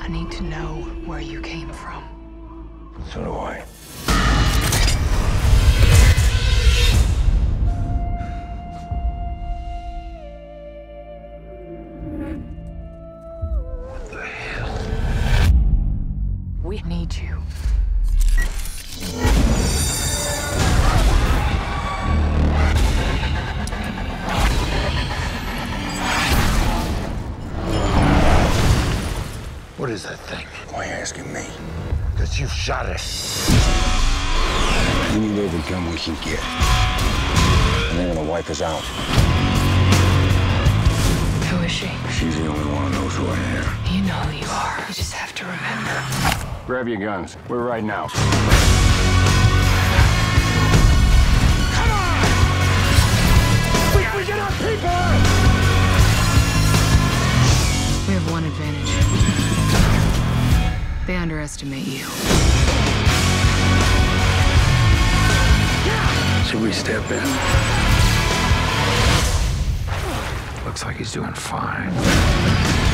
I need to know where you came from. So do I. What the hell? We need you. What is that thing? Why are you asking me? Because you've shot it. We need every gun we can get. And they're gonna wipe us out. Who is she? She's the only one who knows who I am. You know who you are. You just have to remember. Grab your guns. We're riding out. Come on! We get our people! We have one advantage. They underestimate you. Should we step in? Looks like he's doing fine.